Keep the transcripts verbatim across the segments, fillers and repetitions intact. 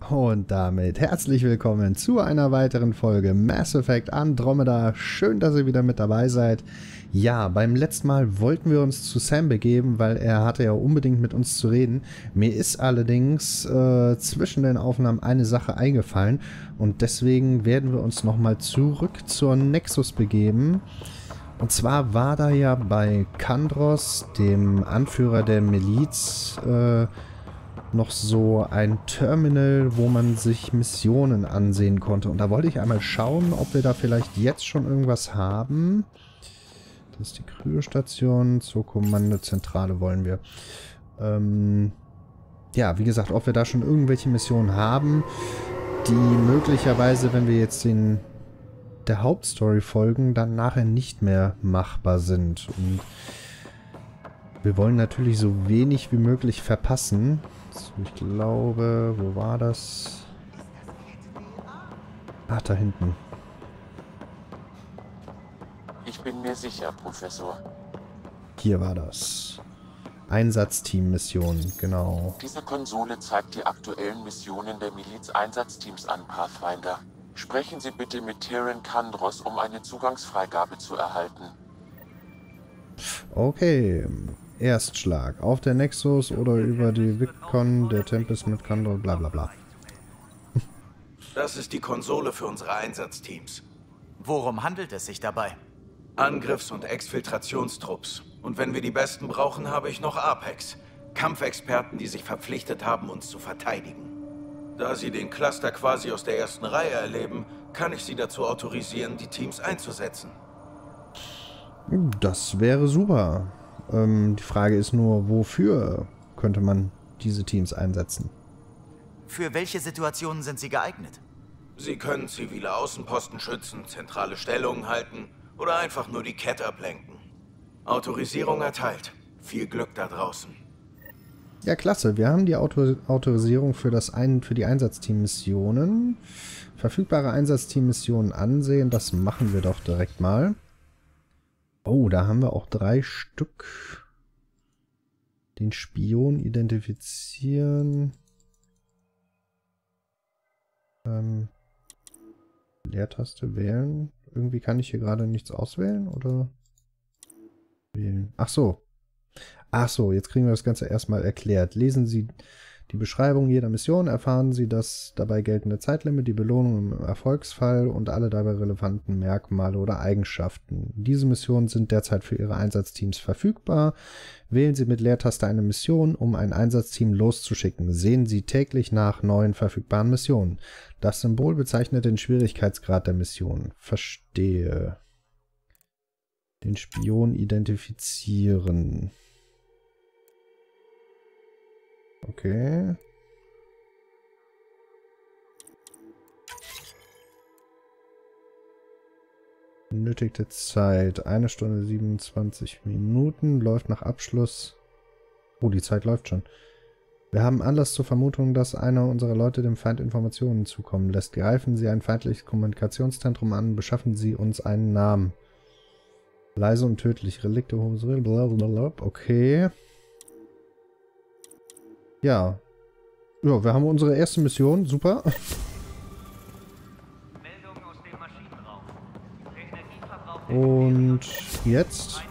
Und damit herzlich willkommen zu einer weiteren Folge Mass Effect Andromeda. Schön, dass ihr wieder mit dabei seid. Ja, beim letzten Mal wollten wir uns zu Sam begeben, weil er hatte ja unbedingt mit uns zu reden. Mir ist allerdings äh, zwischen den Aufnahmen eine Sache eingefallen und deswegen werden wir uns nochmal zurück zur Nexus begeben. Und zwar war da ja bei Kandros, dem Anführer der Miliz, äh, noch so ein Terminal, wo man sich Missionen ansehen konnte. Und da wollte ich einmal schauen, ob wir da vielleicht jetzt schon irgendwas haben. Das ist die Kryostation. Zur Kommandozentrale wollen wir. Ähm, ja, wie gesagt, ob wir da schon irgendwelche Missionen haben, die möglicherweise, wenn wir jetzt den der Hauptstory folgen, dann nachher nicht mehr machbar sind. Und wir wollen natürlich so wenig wie möglich verpassen. So, ich glaube, wo war das? Ach, da hinten. Ich bin mir sicher, Professor. Hier war das. Einsatzteam-Mission, genau. Diese Konsole zeigt die aktuellen Missionen der Miliz-Einsatzteams an, Pathfinder. Sprechen Sie bitte mit Terran Kandros, um eine Zugangsfreigabe zu erhalten. Okay. Erstschlag. Auf der Nexus oder über die Vicon, der Tempest mit Kandros, bla bla bla. Das ist die Konsole für unsere Einsatzteams. Worum handelt es sich dabei? Angriffs- und Exfiltrationstrupps. Und wenn wir die Besten brauchen, habe ich noch Apex. Kampfexperten, die sich verpflichtet haben, uns zu verteidigen. Da sie den Cluster quasi aus der ersten Reihe erleben, kann ich sie dazu autorisieren, die Teams einzusetzen. Das wäre super. Ähm, die Frage ist nur, wofür könnte man diese Teams einsetzen? Für welche Situationen sind sie geeignet? Sie können zivile Außenposten schützen, zentrale Stellungen halten oder einfach nur die Kette ablenken. Autorisierung erteilt. Viel Glück da draußen. Ja, klasse. Wir haben die Auto Autorisierung für, das ein für die Einsatzteam-Missionen. Verfügbare Einsatzteam-Missionen ansehen. Das machen wir doch direkt mal. Oh, da haben wir auch drei Stück. Den Spion identifizieren. Ähm, Leertaste wählen. Irgendwie kann ich hier gerade nichts auswählen, oder? Wählen. Ach so. Ach so, jetzt kriegen wir das Ganze erstmal erklärt. Lesen Sie die Beschreibung jeder Mission, erfahren Sie das dabei geltende Zeitlimit, die Belohnung im Erfolgsfall und alle dabei relevanten Merkmale oder Eigenschaften. Diese Missionen sind derzeit für Ihre Einsatzteams verfügbar. Wählen Sie mit Leertaste eine Mission, um ein Einsatzteam loszuschicken. Sehen Sie täglich nach neuen verfügbaren Missionen. Das Symbol bezeichnet den Schwierigkeitsgrad der Mission. Verstehe. Den Spion identifizieren. Okay. Benötigte Zeit. Eine Stunde siebenundzwanzig Minuten. Läuft nach Abschluss. Oh, die Zeit läuft schon. Wir haben Anlass zur Vermutung, dass einer unserer Leute dem Feind Informationen zukommen lässt. Greifen Sie ein feindliches Kommunikationszentrum an. Beschaffen Sie uns einen Namen. Leise und tödlich. Relikte, blablabla. Okay. Ja. Ja, wir haben unsere erste Mission. Super. Und jetzt?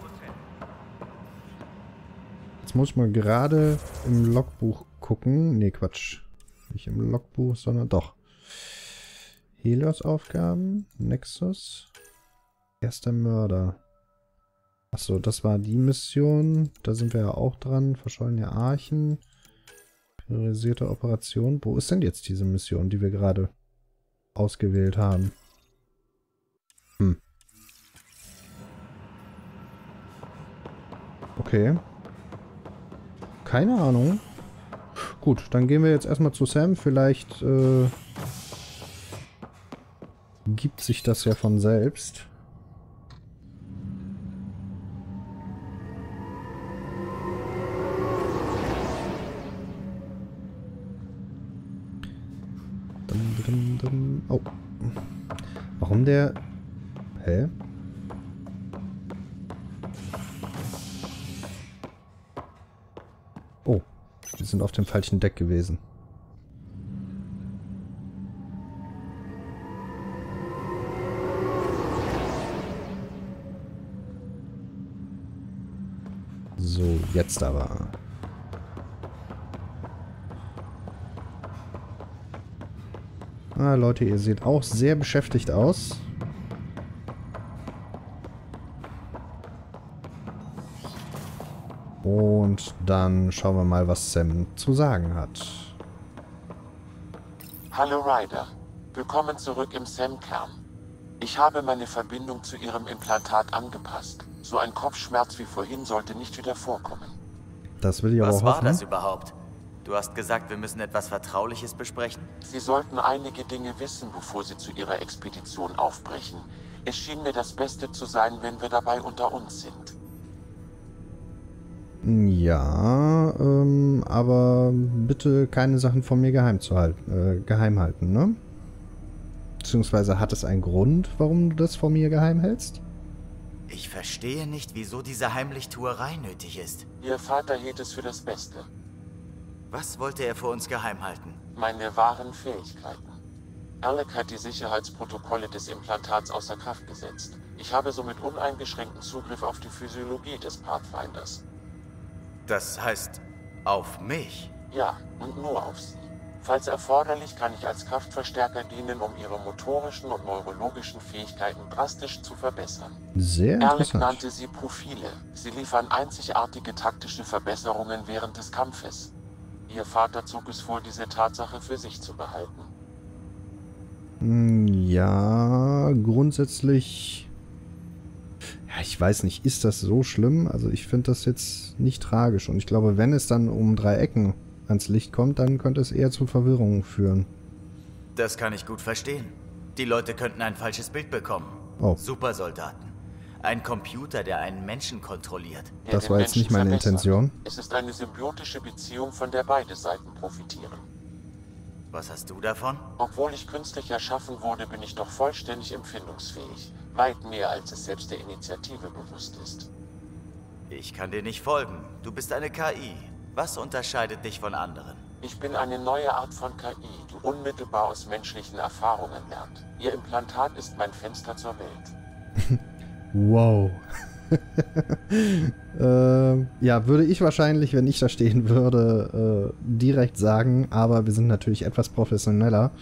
Jetzt muss ich mal gerade im Logbuch gucken. Nee, Quatsch. Nicht im Logbuch, sondern doch. Helios-Aufgaben. Nexus. Erster Mörder. Achso, das war die Mission. Da sind wir ja auch dran. Verschollene Archen. Priorisierte Operation. Wo ist denn jetzt diese Mission, die wir gerade ausgewählt haben? Hm. Okay. Keine Ahnung. Gut, dann gehen wir jetzt erstmal zu Sam. Vielleicht äh, gibt sich das ja von selbst. Oh. Warum der... Hä? Oh. Wir sind auf dem falschen Deck gewesen. jetzt aber. Ah, Leute, ihr seht auch sehr beschäftigt aus. Und dann schauen wir mal, was Sam zu sagen hat. Hallo Ryder, willkommen zurück im Sam-Kern. Ich habe meine Verbindung zu Ihrem Implantat angepasst. So ein Kopfschmerz wie vorhin sollte nicht wieder vorkommen. Das will ich aber Was auch war hoffen. das überhaupt? Du hast gesagt, wir müssen etwas Vertrauliches besprechen. Sie sollten einige Dinge wissen, bevor Sie zu Ihrer Expedition aufbrechen. Es schien mir das Beste zu sein, wenn wir dabei unter uns sind. Ja, ähm, aber bitte keine Sachen von mir geheim zu halten, äh, geheim halten, ne? Beziehungsweise hat es einen Grund, warum du das von mir geheim hältst? Ich verstehe nicht, wieso diese Heimlichtuerei nötig ist. Ihr Vater hielt es für das Beste. Was wollte er vor uns geheim halten? Meine wahren Fähigkeiten. Alec hat die Sicherheitsprotokolle des Implantats außer Kraft gesetzt. Ich habe somit uneingeschränkten Zugriff auf die Physiologie des Pathfinders. Das heißt, auf mich? Ja, und nur auf Sie. Falls erforderlich, kann ich als Kraftverstärker dienen, um Ihre motorischen und neurologischen Fähigkeiten drastisch zu verbessern. Sehr Alec interessant. nannte sie Profile. Sie liefern einzigartige taktische Verbesserungen während des Kampfes. Ihr Vater zog es vor, diese Tatsache für sich zu behalten. Hm, ja, grundsätzlich... Ja, ich weiß nicht, ist das so schlimm? Also ich finde das jetzt nicht tragisch. Und ich glaube, wenn es dann um drei Ecken ans Licht kommt, dann könnte es eher zu Verwirrung führen. Das kann ich gut verstehen. Die Leute könnten ein falsches Bild bekommen. Oh. Supersoldaten. Ein Computer, der einen Menschen kontrolliert. Der Das den war jetzt Menschen nicht meine verbessert. Intention. Es ist eine symbiotische Beziehung, von der beide Seiten profitieren. Was hast du davon? Obwohl ich künstlich erschaffen wurde, bin ich doch vollständig empfindungsfähig. Weit mehr, als es selbst der Initiative bewusst ist. Ich kann dir nicht folgen. Du bist eine K I. Was unterscheidet dich von anderen? Ich bin eine neue Art von K I, die unmittelbar aus menschlichen Erfahrungen lernt. Ihr Implantat ist mein Fenster zur Welt. Wow. ähm, ja, würde ich wahrscheinlich, wenn ich da stehen würde, äh, direkt sagen, aber wir sind natürlich etwas professioneller.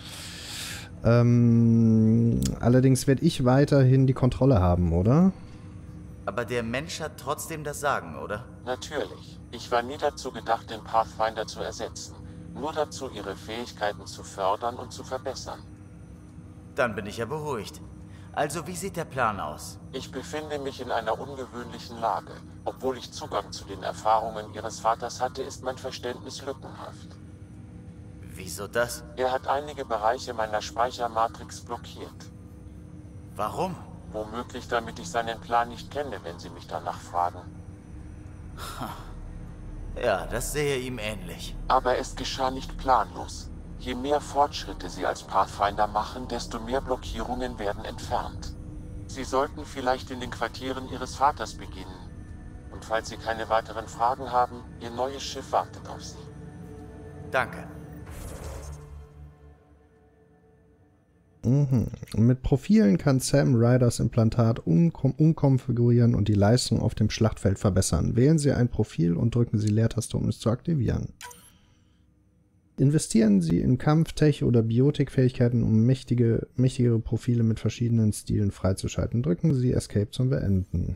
Ähm, allerdings werde ich weiterhin die Kontrolle haben, oder? Aber der Mensch hat trotzdem das Sagen, oder? Natürlich. Ich war nie dazu gedacht, den Pathfinder zu ersetzen. Nur dazu, ihre Fähigkeiten zu fördern und zu verbessern. Dann bin ich ja beruhigt. Also, wie sieht der Plan aus? Ich befinde mich in einer ungewöhnlichen Lage. Obwohl ich Zugang zu den Erfahrungen ihres Vaters hatte, ist mein Verständnis lückenhaft. Wieso das? Er hat einige Bereiche meiner Speichermatrix blockiert. Warum? Womöglich, damit ich seinen Plan nicht kenne, wenn Sie mich danach fragen. Ja, das sehe ihm ähnlich. Aber es geschah nicht planlos. Je mehr Fortschritte Sie als Pathfinder machen, desto mehr Blockierungen werden entfernt. Sie sollten vielleicht in den Quartieren Ihres Vaters beginnen. Und falls Sie keine weiteren Fragen haben, Ihr neues Schiff wartet auf Sie. Danke. Mhm. Mit Profilen kann Sam Ryders Implantat umkom umkonfigurieren und die Leistung auf dem Schlachtfeld verbessern. Wählen Sie ein Profil und drücken Sie Leertaste, um es zu aktivieren. Investieren Sie in Kampf-, Tech- oder Biotik-Fähigkeiten, um mächtige, mächtigere Profile mit verschiedenen Stilen freizuschalten. Drücken Sie Escape zum Beenden.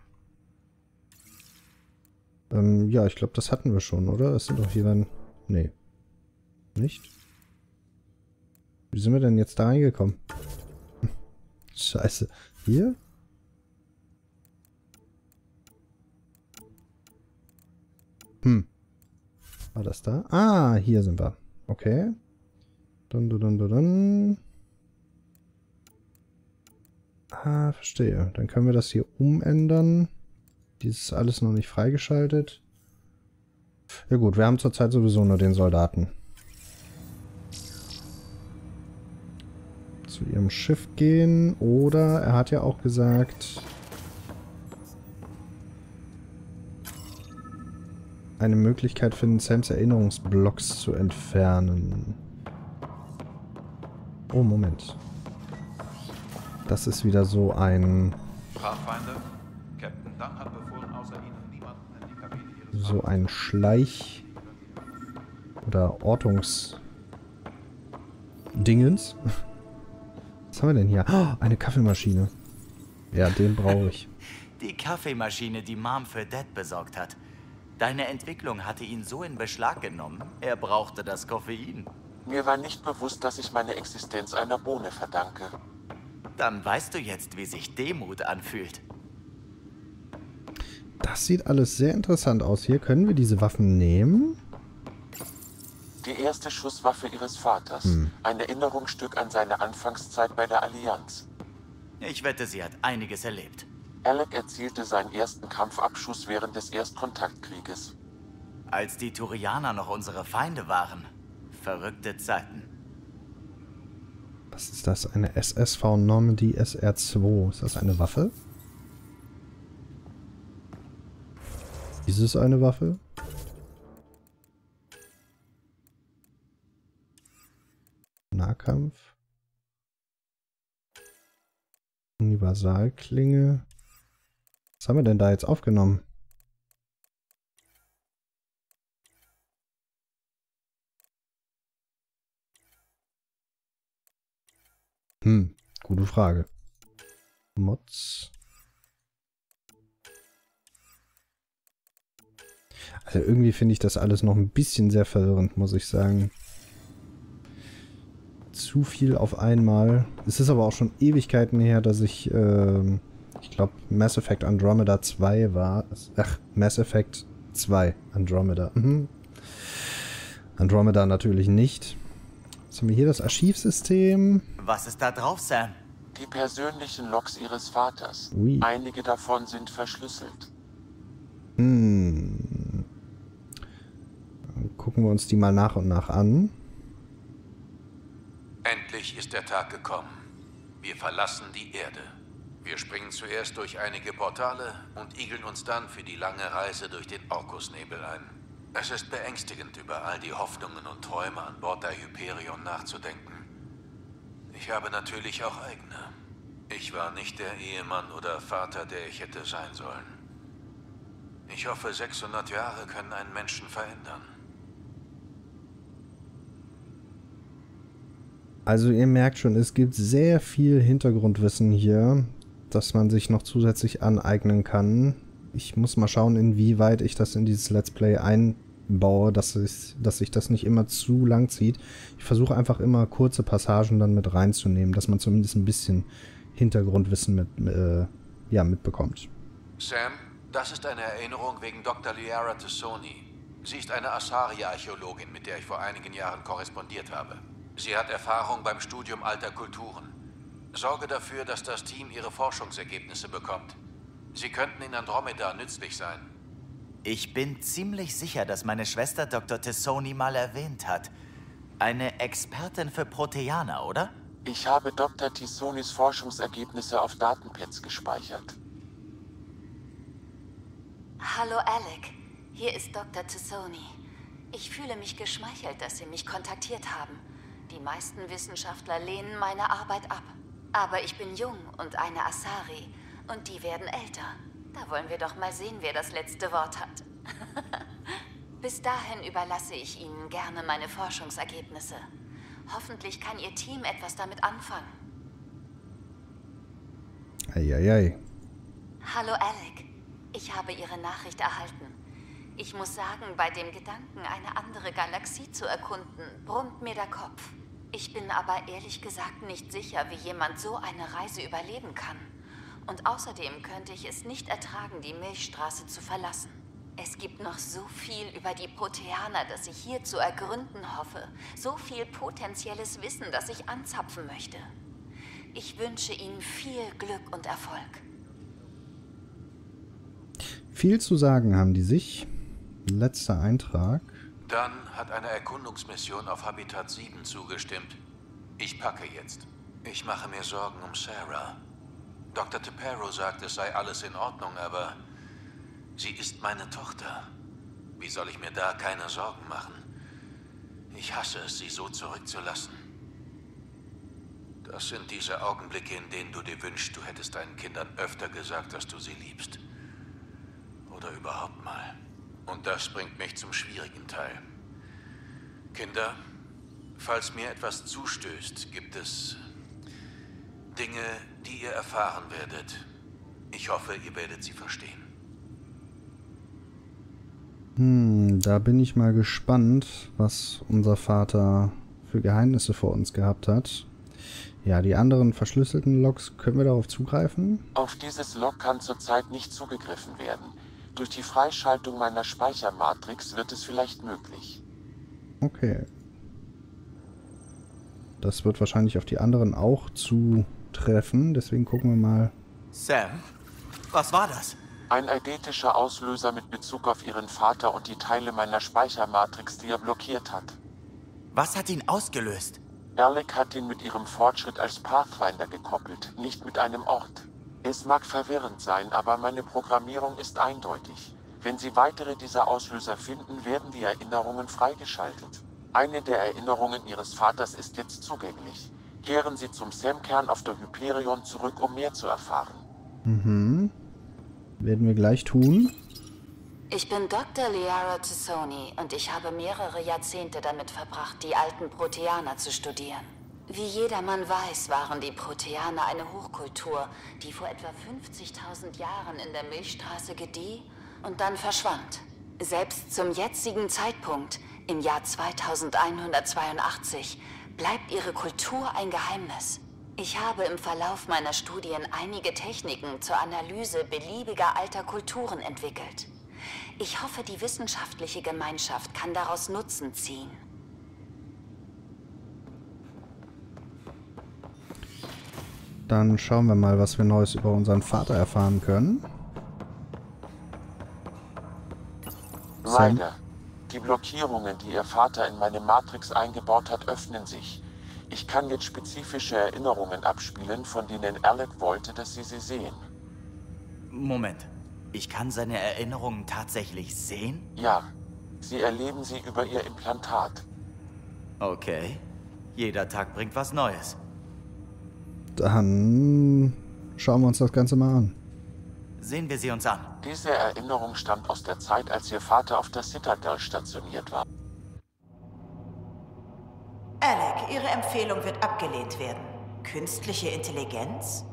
Ähm, ja, ich glaube, das hatten wir schon, oder? Das sind doch hier dann... Nee. Nicht? Wie sind wir denn jetzt da reingekommen? Scheiße. Hier? Hm. War das da? Ah, hier sind wir. Okay. Dun, dun, dun, dun, dun. Ah, verstehe. Dann können wir das hier umändern. Dies ist alles noch nicht freigeschaltet. Ja gut, wir haben zurzeit sowieso nur den Soldaten. Zu ihrem Schiff gehen. Oder er hat ja auch gesagt, eine Möglichkeit finden, Sams Erinnerungsblocks zu entfernen. Oh, Moment. Das ist wieder so ein... Pathfinder, Captain Dunn hat befohlen, außer Ihnen niemanden in die Kabine Ihres so ein Schleich- oder Ortungs- Dingens. Was haben wir denn hier? Oh, eine Kaffeemaschine. Ja, den brauche ich. Die Kaffeemaschine, die Mom für Dad besorgt hat. Deine Entwicklung hatte ihn so in Beschlag genommen, er brauchte das Koffein. Mir war nicht bewusst, dass ich meine Existenz einer Bohne verdanke. Dann weißt du jetzt, wie sich Demut anfühlt. Das sieht alles sehr interessant aus. Hier können wir diese Waffen nehmen. Die erste Schusswaffe ihres Vaters. Hm. Ein Erinnerungsstück an seine Anfangszeit bei der Allianz. Ich wette, sie hat einiges erlebt. Alec erzielte seinen ersten Kampfabschuss während des Erstkontaktkrieges. Als die Turianer noch unsere Feinde waren. Verrückte Zeiten. Was ist das? Eine S S V Normandy S R zwei. Ist das eine Waffe? Ist es eine Waffe? Nahkampf. Universalklinge. Was haben wir denn da jetzt aufgenommen? Hm, gute Frage. Mods. Also irgendwie finde ich das alles noch ein bisschen sehr verwirrend, muss ich sagen. Zu viel auf einmal. Es ist aber auch schon Ewigkeiten her, dass ich, ähm, ich glaube, Mass Effect Andromeda zwei war. Ach, Mass Effect zwei Andromeda. Mhm. Andromeda natürlich nicht. Jetzt haben wir hier das Archivsystem. Was ist da drauf, Sam? Die persönlichen Logs ihres Vaters. Ui. Einige davon sind verschlüsselt. Hm. Dann gucken wir uns die mal nach und nach an. Endlich ist der Tag gekommen. Wir verlassen die Erde. Wir springen zuerst durch einige Portale und igeln uns dann für die lange Reise durch den Orkusnebel ein. Es ist beängstigend, über all die Hoffnungen und Träume an Bord der Hyperion nachzudenken. Ich habe natürlich auch eigene. Ich war nicht der Ehemann oder Vater, der ich hätte sein sollen. Ich hoffe, sechshundert Jahre können einen Menschen verändern. Also ihr merkt schon, es gibt sehr viel Hintergrundwissen hier, das man sich noch zusätzlich aneignen kann. Ich muss mal schauen, inwieweit ich das in dieses Let's Play einbaue, dass, ich, dass sich das nicht immer zu lang zieht. Ich versuche einfach immer kurze Passagen dann mit reinzunehmen, dass man zumindest ein bisschen Hintergrundwissen mit, äh, ja, mitbekommt. Sam, das ist eine Erinnerung wegen Doktor Liara Tassoni. Sie ist eine Asari-Archäologin, mit der ich vor einigen Jahren korrespondiert habe. Sie hat Erfahrung beim Studium alter Kulturen. Sorge dafür, dass das Team ihre Forschungsergebnisse bekommt. Sie könnten in Andromeda nützlich sein. Ich bin ziemlich sicher, dass meine Schwester Doktor Tassoni mal erwähnt hat. Eine Expertin für Proteaner, oder? Ich habe Doktor Tassonis Forschungsergebnisse auf Datenpads gespeichert. Hallo Alec, hier ist Doktor Tassoni. Ich fühle mich geschmeichelt, dass Sie mich kontaktiert haben. Die meisten Wissenschaftler lehnen meine Arbeit ab. Aber ich bin jung und eine Asari. Und die werden älter. Da wollen wir doch mal sehen, wer das letzte Wort hat. Bis dahin überlasse ich Ihnen gerne meine Forschungsergebnisse. Hoffentlich kann Ihr Team etwas damit anfangen. Eieiei. Hallo Alec, ich habe Ihre Nachricht erhalten. Ich muss sagen, bei dem Gedanken, eine andere Galaxie zu erkunden, brummt mir der Kopf. Ich bin aber ehrlich gesagt nicht sicher, wie jemand so eine Reise überleben kann. Und außerdem könnte ich es nicht ertragen, die Milchstraße zu verlassen. Es gibt noch so viel über die Proteaner, das ich hier zu ergründen hoffe. So viel potenzielles Wissen, das ich anzapfen möchte. Ich wünsche Ihnen viel Glück und Erfolg. Viel zu sagen haben die sich. Letzter Eintrag. Dann hat eine Erkundungsmission auf Habitat sieben zugestimmt. Ich packe jetzt. Ich mache mir Sorgen um Sarah. Doktor Tepero sagt, es sei alles in Ordnung, aber sie ist meine Tochter. Wie soll ich mir da keine Sorgen machen? Ich hasse es, sie so zurückzulassen. Das sind diese Augenblicke, in denen du dir wünschst, du hättest deinen Kindern öfter gesagt, dass du sie liebst. Oder überhaupt mal. Und das bringt mich zum schwierigen Teil. Kinder, falls mir etwas zustößt, gibt es Dinge, die ihr erfahren werdet. Ich hoffe, ihr werdet sie verstehen. Hm, da bin ich mal gespannt, was unser Vater für Geheimnisse vor uns gehabt hat. Ja, die anderen verschlüsselten Logs, können wir darauf zugreifen? Auf dieses Log kann zurzeit nicht zugegriffen werden. Durch die Freischaltung meiner Speichermatrix wird es vielleicht möglich. Okay. Das wird wahrscheinlich auf die anderen auch zutreffen, deswegen gucken wir mal. Sam, was war das? Ein eidetischer Auslöser mit Bezug auf Ihren Vater und die Teile meiner Speichermatrix, die er blockiert hat. Was hat ihn ausgelöst? Alec hat ihn mit ihrem Fortschritt als Pathfinder gekoppelt, nicht mit einem Ort. Es mag verwirrend sein, aber meine Programmierung ist eindeutig. Wenn Sie weitere dieser Auslöser finden, werden die Erinnerungen freigeschaltet. Eine der Erinnerungen Ihres Vaters ist jetzt zugänglich. Kehren Sie zum Sam-Kern auf der Hyperion zurück, um mehr zu erfahren. Mhm. Werden wir gleich tun. Ich bin Doktor Liara Tassoni und ich habe mehrere Jahrzehnte damit verbracht, die alten Proteaner zu studieren. Wie jedermann weiß, waren die Proteaner eine Hochkultur, die vor etwa fünfzigtausend Jahren in der Milchstraße gedieh und dann verschwand. Selbst zum jetzigen Zeitpunkt, im Jahr zweitausendeinhundertzweiundachtzig, bleibt ihre Kultur ein Geheimnis. Ich habe im Verlauf meiner Studien einige Techniken zur Analyse beliebiger alter Kulturen entwickelt. Ich hoffe, die wissenschaftliche Gemeinschaft kann daraus Nutzen ziehen. Dann schauen wir mal, was wir Neues über unseren Vater erfahren können. Ryder, die Blockierungen, die Ihr Vater in meine Matrix eingebaut hat, öffnen sich. Ich kann jetzt spezifische Erinnerungen abspielen, von denen Alec wollte, dass Sie sie sehen. Moment. Ich kann seine Erinnerungen tatsächlich sehen? Ja, Sie erleben sie über Ihr Implantat. Okay. Jeder Tag bringt was Neues. Dann schauen wir uns das Ganze mal an. Sehen wir sie uns an. Diese Erinnerung stammt aus der Zeit, als Ihr Vater auf der Citadel stationiert war. Alec, Ihre Empfehlung wird abgelehnt werden. Künstliche Intelligenz?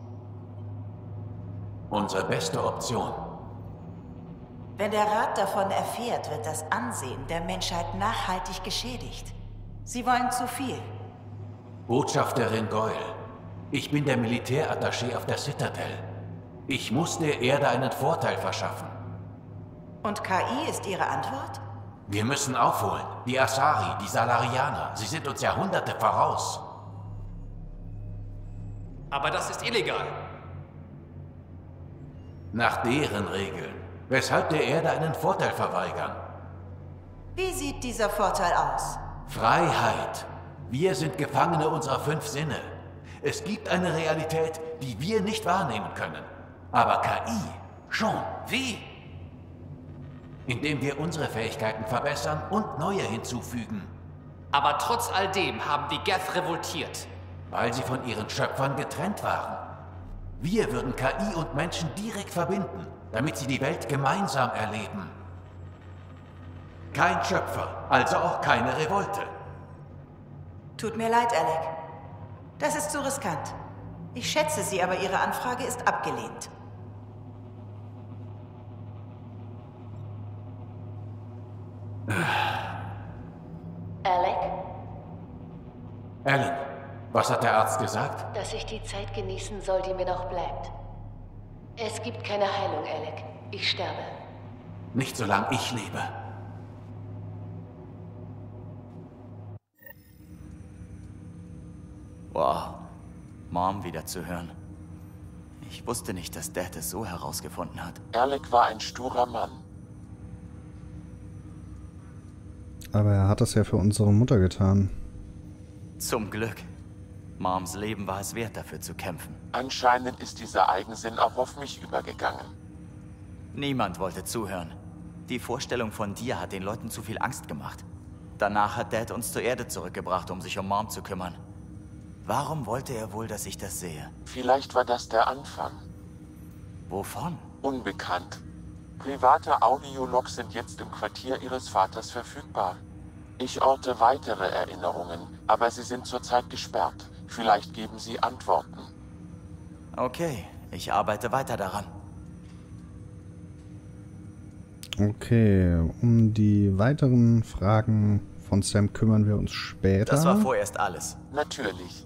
Unsere beste Option. Wenn der Rat davon erfährt, wird das Ansehen der Menschheit nachhaltig geschädigt. Sie wollen zu viel. Botschafterin Goyle, ich bin der Militärattaché auf der Citadel. Ich muss der Erde einen Vorteil verschaffen. Und K I ist Ihre Antwort? Wir müssen aufholen. Die Asari, die Salarianer, sie sind uns Jahrhunderte voraus. Aber das ist illegal. Nach deren Regeln. Weshalb der Erde einen Vorteil verweigern? Wie sieht dieser Vorteil aus? Freiheit. Wir sind Gefangene unserer fünf Sinne. Es gibt eine Realität, die wir nicht wahrnehmen können. Aber K I schon. Wie? Indem wir unsere Fähigkeiten verbessern und neue hinzufügen. Aber trotz all dem haben die Geth revoltiert. Weil sie von ihren Schöpfern getrennt waren. Wir würden K I und Menschen direkt verbinden, damit sie die Welt gemeinsam erleben. Kein Schöpfer, also auch keine Revolte. Tut mir leid, Alec. Das ist zu riskant. Ich schätze Sie, aber Ihre Anfrage ist abgelehnt. Alec, Alan, was hat der Arzt gesagt? dass ich die Zeit genießen soll, die mir noch bleibt. Es gibt keine Heilung, Alec. Ich sterbe. Nicht solange ich lebe. Wow. Mom wieder zu hören. Ich wusste nicht, dass Dad es so herausgefunden hat. Alec war ein sturer Mann. Aber er hat das ja für unsere Mutter getan. Zum Glück. Moms Leben war es wert, dafür zu kämpfen. Anscheinend ist dieser Eigensinn auch auf mich übergegangen. Niemand wollte zuhören. Die Vorstellung von dir hat den Leuten zu viel Angst gemacht. Danach hat Dad uns zur Erde zurückgebracht, um sich um Mom zu kümmern. Warum wollte er wohl, dass ich das sehe? Vielleicht war das der Anfang. Wovon? Unbekannt. Private Audiologs sind jetzt im Quartier Ihres Vaters verfügbar. Ich orte weitere Erinnerungen, aber sie sind zurzeit gesperrt. Vielleicht geben Sie Antworten. Okay, ich arbeite weiter daran. Okay, um die weiteren Fragen von Sam kümmern wir uns später. Das war vorerst alles. Natürlich.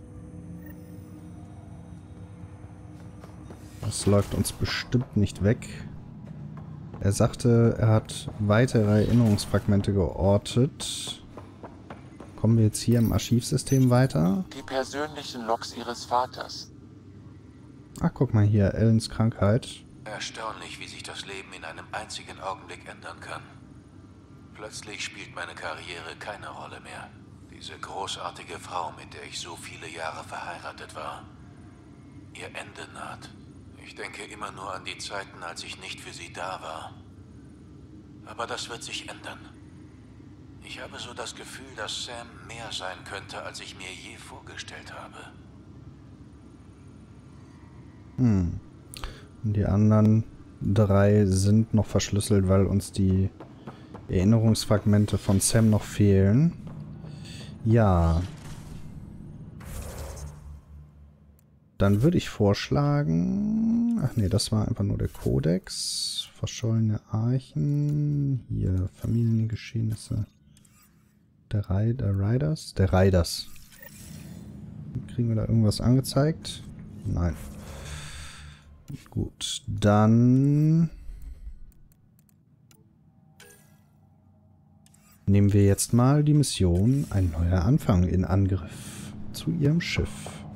Das läuft uns bestimmt nicht weg. Er sagte, er hat weitere Erinnerungsfragmente geortet. Kommen wir jetzt hier im Archivsystem weiter? Die persönlichen Logs Ihres Vaters. Ach, guck mal hier, Ellens Krankheit. Erstaunlich, wie sich das Leben in einem einzigen Augenblick ändern kann. Plötzlich spielt meine Karriere keine Rolle mehr. Diese großartige Frau, mit der ich so viele Jahre verheiratet war. Ihr Ende naht. Ich denke immer nur an die Zeiten, als ich nicht für sie da war. Aber das wird sich ändern. Ich habe so das Gefühl, dass Sam mehr sein könnte, als ich mir je vorgestellt habe. Hm. Und die anderen drei sind noch verschlüsselt, weil uns die Erinnerungsfragmente von Sam noch fehlen. Ja. Dann würde ich vorschlagen... Ach nee, das war einfach nur der Kodex. Verschollene Archen. Hier, Familiengeschehnisse. Der, Ri der Riders? Der Riders. Kriegen wir da irgendwas angezeigt? Nein. Gut, dann... nehmen wir jetzt mal die Mission Ein neuer Anfang in Angriff zu ihrem Schiff.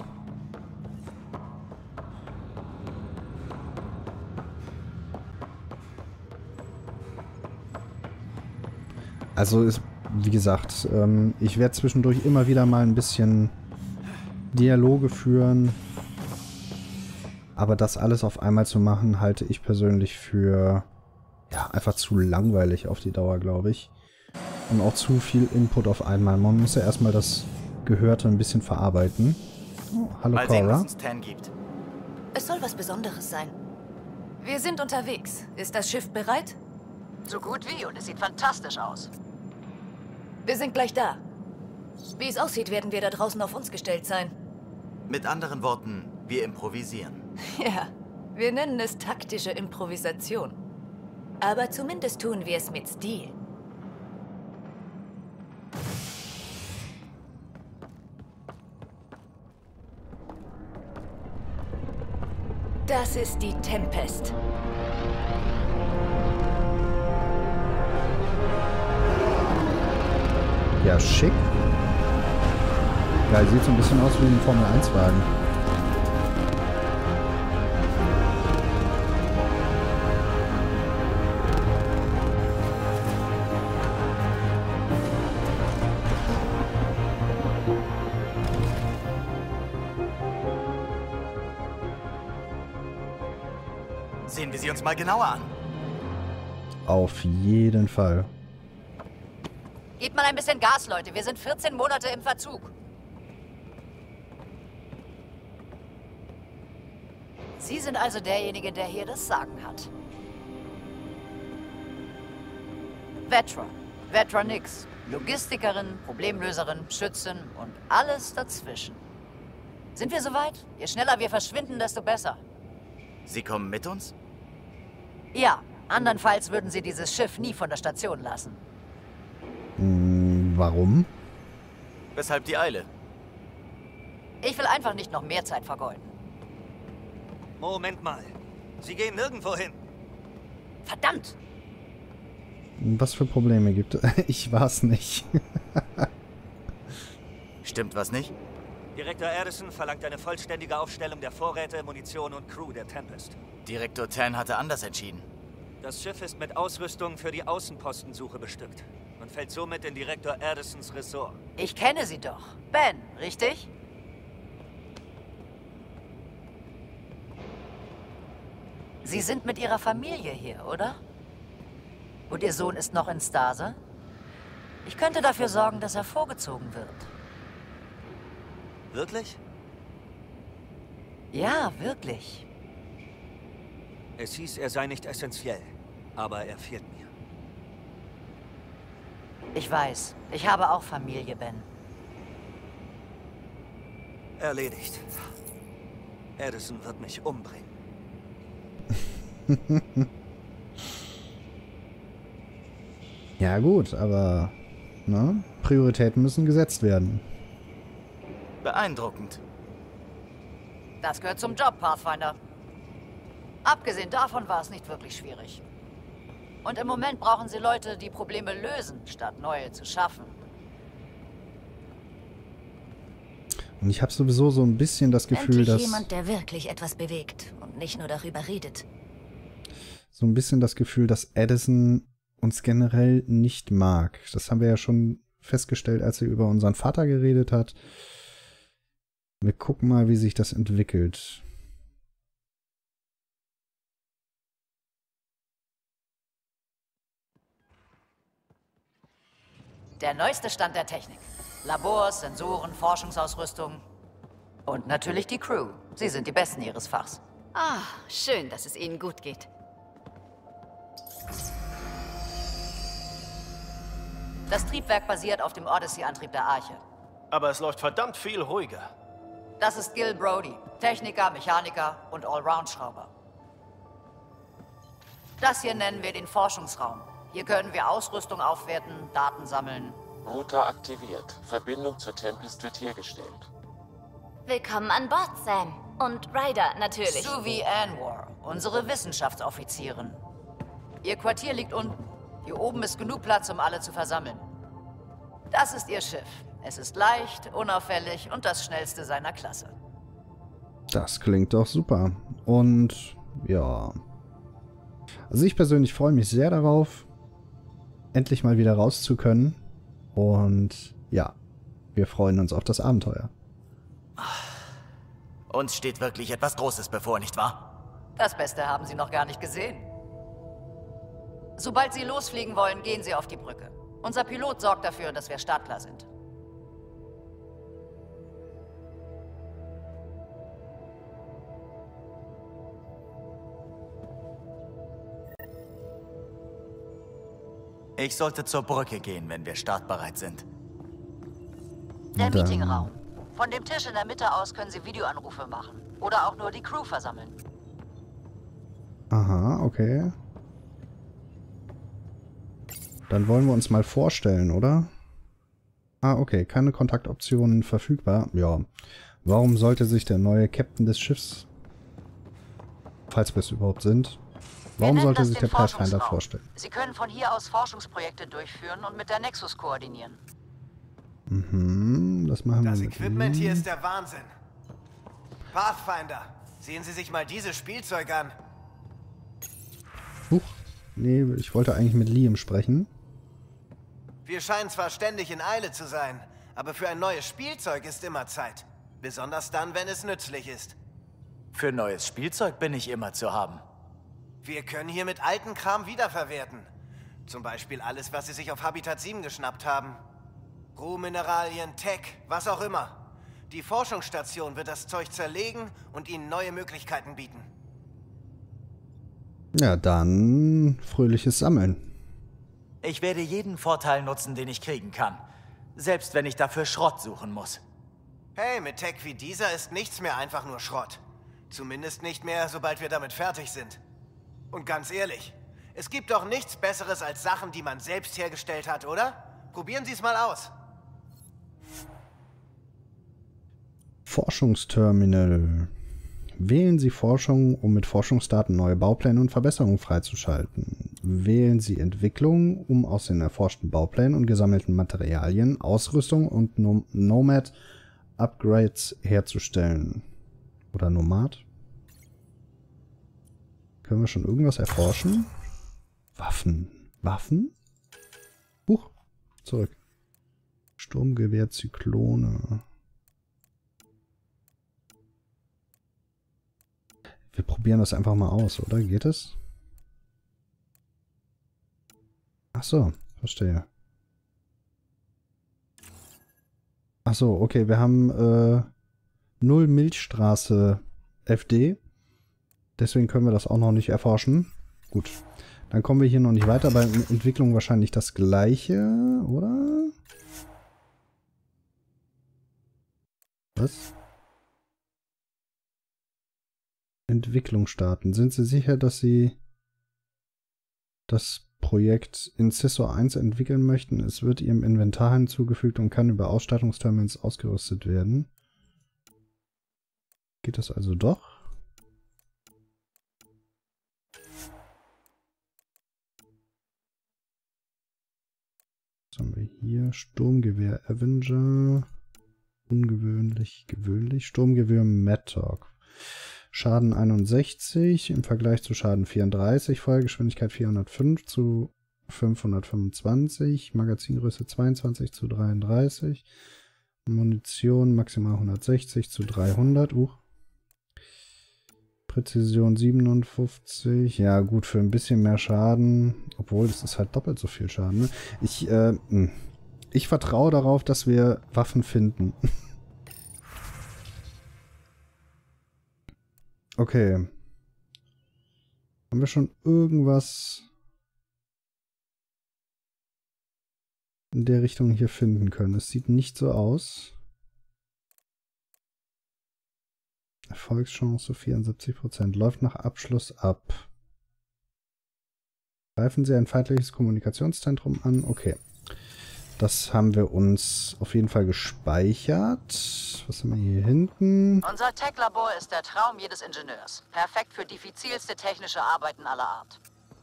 Also ist, wie gesagt, ähm, ich werde zwischendurch immer wieder mal ein bisschen Dialoge führen. Aber das alles auf einmal zu machen, halte ich persönlich für ja, einfach zu langweilig auf die Dauer, glaube ich. Und auch zu viel Input auf einmal. Man muss ja erstmal das Gehörte ein bisschen verarbeiten. Oh, hallo Mal sehen, Cora. was uns Tan gibt. Es soll was Besonderes sein. Wir sind unterwegs. Ist das Schiff bereit? So gut wie und es sieht fantastisch aus. Wir sind gleich da. Wie es aussieht, werden wir da draußen auf uns gestellt sein. Mit anderen Worten, wir improvisieren. Ja, wir nennen es taktische Improvisation. Aber zumindest tun wir es mit Stil. Das ist die Tempest. Ja, schick. Geil, sieht so ein bisschen aus wie ein Formel eins Wagen. Sehen wir sie uns mal genauer an. Auf jeden Fall. Gebt mal ein bisschen Gas, Leute. Wir sind vierzehn Monate im Verzug. Sie sind also derjenige, der hier das Sagen hat. Vetra. Vetra nix. Logistikerin, Problemlöserin, Schützin und alles dazwischen. Sind wir soweit? Je schneller wir verschwinden, desto besser. Sie kommen mit uns? Ja, andernfalls würden sie dieses Schiff nie von der Station lassen. Hm, warum? Weshalb die Eile? Ich will einfach nicht noch mehr Zeit vergeuden. Moment mal. Sie gehen nirgendwo hin. Verdammt! Was für Probleme gibt es? Ich war's nicht. Stimmt was nicht? Direktor Addison verlangt eine vollständige Aufstellung der Vorräte, Munition und Crew der Tempest. Direktor Tan hatte anders entschieden. Das Schiff ist mit Ausrüstung für die Außenpostensuche bestückt und fällt somit in Direktor Addisons Ressort. Ich kenne sie doch. Ben, richtig? Sie sind mit Ihrer Familie hier, oder? Und Ihr Sohn ist noch in Stase? Ich könnte dafür sorgen, dass er vorgezogen wird. Wirklich? Ja, wirklich. Es hieß, er sei nicht essentiell. Aber er fehlt mir. Ich weiß. Ich habe auch Familie, Ben. Erledigt. Addison wird mich umbringen. Ja gut, aber ne? Prioritäten müssen gesetzt werden. Beeindruckend. Das gehört zum Job, Pathfinder. Abgesehen davon war es nicht wirklich schwierig. Und im Moment brauchen sie Leute, die Probleme lösen, statt neue zu schaffen. Und ich habe sowieso so ein bisschen das Gefühl, Endlich dass... jemand, der wirklich etwas bewegt und nicht nur darüber redet. So ein bisschen das Gefühl, dass Addison uns generell nicht mag. Das haben wir ja schon festgestellt, als er über unseren Vater geredet hat. Wir gucken mal, wie sich das entwickelt. Der neueste Stand der Technik. Labors, Sensoren, Forschungsausrüstung. Und natürlich die Crew. Sie sind die Besten ihres Fachs. Ah, schön, dass es Ihnen gut geht. Das Triebwerk basiert auf dem Odyssey-Antrieb der Arche. Aber es läuft verdammt viel ruhiger. Das ist Gil Brody. Techniker, Mechaniker und Allround-Schrauber. Das hier nennen wir den Forschungsraum. Hier können wir Ausrüstung aufwerten, Daten sammeln. Router aktiviert. Verbindung zur Tempest wird hergestellt. Willkommen an Bord, Sam. Und Ryder, natürlich. Suvi Anwar, unsere Wissenschaftsoffizierin. Ihr Quartier liegt unten. Hier oben ist genug Platz, um alle zu versammeln. Das ist ihr Schiff. Es ist leicht, unauffällig und das schnellste seiner Klasse. Das klingt doch super. Und ja. Also ich persönlich freue mich sehr darauf, endlich mal wieder raus zu können. Und ja, wir freuen uns auf das Abenteuer. Uns steht wirklich etwas Großes bevor, nicht wahr? Das Beste haben Sie noch gar nicht gesehen. Sobald Sie losfliegen wollen, gehen Sie auf die Brücke. Unser Pilot sorgt dafür, dass wir startklar sind. Ich sollte zur Brücke gehen, wenn wir startbereit sind. Der Dann- Meetingraum. Von dem Tisch in der Mitte aus können Sie Videoanrufe machen. Oder auch nur die Crew versammeln. Aha, okay. Dann wollen wir uns mal vorstellen, oder? Ah, okay. Keine Kontaktoptionen verfügbar. Ja. Warum sollte sich der neue Captain des Schiffs, falls wir es überhaupt sind, warum nennen sollte das sich den der Pathfinder Forschungsraum. vorstellen? Sie können von hier aus Forschungsprojekte durchführen und mit der Nexus koordinieren. Mhm, das machen Das wir mit Equipment ihm. hier ist der Wahnsinn. Pathfinder, sehen Sie sich mal dieses Spielzeug an. Huch. Nee, ich wollte eigentlich mit Liam sprechen. Wir scheinen zwar ständig in Eile zu sein, aber für ein neues Spielzeug ist immer Zeit. Besonders dann, wenn es nützlich ist. Für neues Spielzeug bin ich immer zu haben. Wir können hier mit alten Kram wiederverwerten. Zum Beispiel alles, was Sie sich auf Habitat sieben geschnappt haben. Rohmineralien, Tech, was auch immer. Die Forschungsstation wird das Zeug zerlegen und Ihnen neue Möglichkeiten bieten. Ja, dann fröhliches Sammeln. Ich werde jeden Vorteil nutzen, den ich kriegen kann. Selbst wenn ich dafür Schrott suchen muss. Hey, mit Tech wie dieser ist nichts mehr einfach nur Schrott. Zumindest nicht mehr, sobald wir damit fertig sind. Und ganz ehrlich, es gibt doch nichts Besseres als Sachen, die man selbst hergestellt hat, oder? Probieren Sie es mal aus. Forschungsterminal. Wählen Sie Forschung, um mit Forschungsdaten neue Baupläne und Verbesserungen freizuschalten. Wählen Sie Entwicklung, um aus den erforschten Bauplänen und gesammelten Materialien Ausrüstung und Nom- Nomad-Upgrades herzustellen. Oder Nomad? Können wir schon irgendwas erforschen? Waffen. Waffen? Huch. Zurück. Sturmgewehr, Zyklone. Wir probieren das einfach mal aus, oder? Geht es? Ach so, verstehe. Ach so, okay, wir haben äh, null Milchstraße F D. Deswegen können wir das auch noch nicht erforschen. Gut. Dann kommen wir hier noch nicht weiter. Bei Entwicklung wahrscheinlich das gleiche, oder? Was? Entwicklung starten. Sind Sie sicher, dass Sie das Projekt Incisor eins entwickeln möchten? Es wird Ihrem Inventar hinzugefügt und kann über Ausstattungsterminals ausgerüstet werden. Geht das also doch? Was haben wir hier? Sturmgewehr Avenger. Ungewöhnlich, gewöhnlich. Sturmgewehr Maddock. Schaden einundsechzig im Vergleich zu Schaden vierunddreißig. Feuergeschwindigkeit vierhundertfünf zu fünfhundertfünfundzwanzig. Magazingröße zweiundzwanzig zu dreiunddreißig. Munition maximal hundertsechzig zu dreihundert. Uh. Präzision siebenundfünfzig. Ja gut, für ein bisschen mehr Schaden. Obwohl, das ist halt doppelt so viel Schaden. Ne? Ich, äh, ich vertraue darauf, dass wir Waffen finden. Okay. Haben wir schon irgendwas in der Richtung hier finden können? Es sieht nicht so aus. Erfolgschance vierundsiebzig Prozent. Läuft nach Abschluss ab. Greifen Sie ein feindliches Kommunikationszentrum an. Okay. Das haben wir uns auf jeden Fall gespeichert. Was haben wir hier hinten? Unser Tech-Labor ist der Traum jedes Ingenieurs. Perfekt für diffizilste technische Arbeiten aller Art.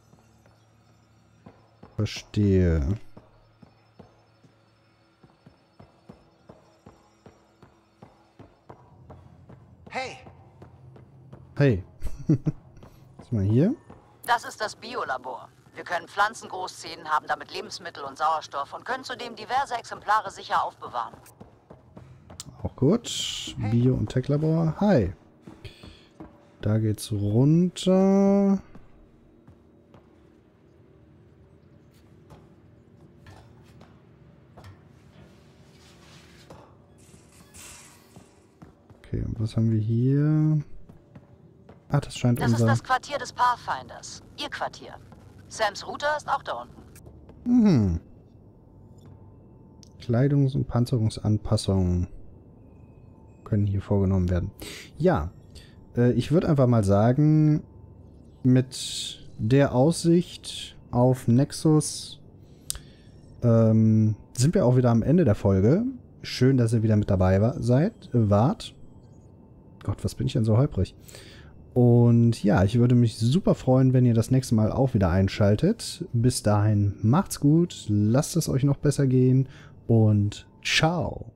Verstehe. Hey! Hey. Was haben wir hier? Das ist das Biolabor. Wir können Pflanzen großziehen, haben damit Lebensmittel und Sauerstoff und können zudem diverse Exemplare sicher aufbewahren. Auch gut. Bio- und Tech-Labor. Hi. Da geht's runter. Okay, und was haben wir hier? Ah, das scheint Das unser... ist das Quartier des Pathfinders. Ihr Quartier. Sams Router ist auch da unten. Mhm. Kleidungs- und Panzerungsanpassungen können hier vorgenommen werden. Ja, äh, ich würde einfach mal sagen, mit der Aussicht auf Nexus ähm, sind wir auch wieder am Ende der Folge. Schön, dass ihr wieder mit dabei war, seid, äh, wart. Gott, was bin ich denn so holprig? Und ja, ich würde mich super freuen, wenn ihr das nächste Mal auch wieder einschaltet. Bis dahin macht's gut, lasst es euch noch besser gehen und ciao.